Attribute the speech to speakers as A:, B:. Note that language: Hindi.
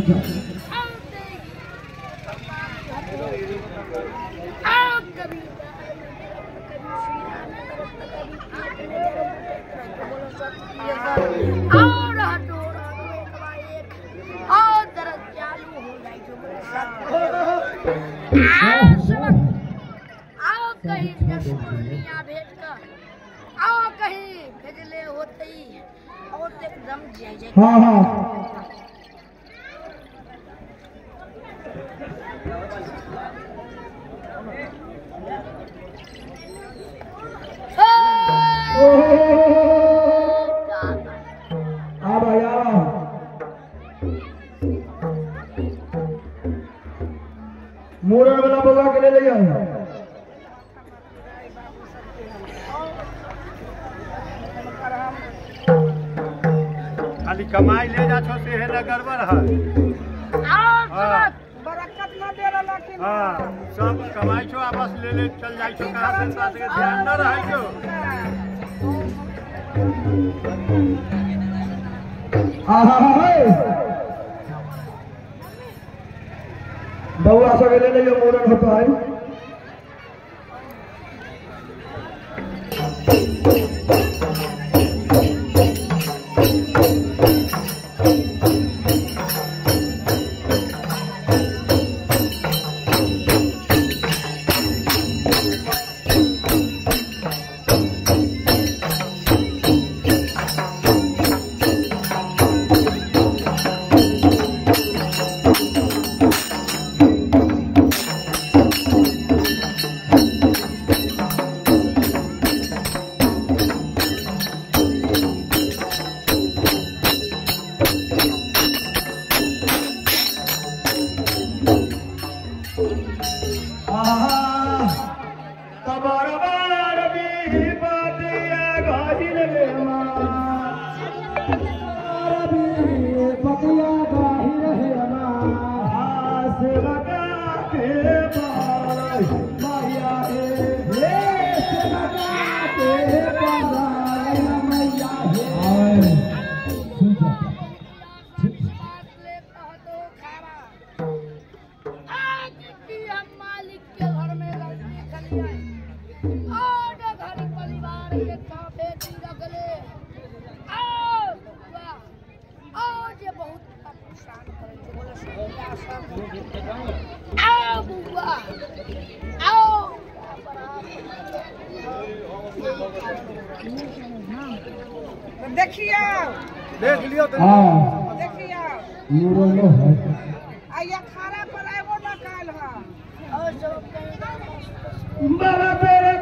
A: आओ कहीं दुश्मनियां भेजकर आओ कहीं भेजले होते ही और एकदम जय जय।
B: हाँ हाँ मोरन वाला बउआ के ले लिया
C: खाली कमाई ले जा छो से है गड़बड़ है।
A: बरकत न दे रहा कि
C: हां सब कमाई छो आपस ले चल जाई छो कहां से बात के ध्यान न रहे छो।
B: बउआ सब ले लिया मोरन होता है।
A: देखिए
C: देख लियो तो
A: देखिए आया खाना पर आएगो ना काल है और सब कहीं
B: बाबा तेरे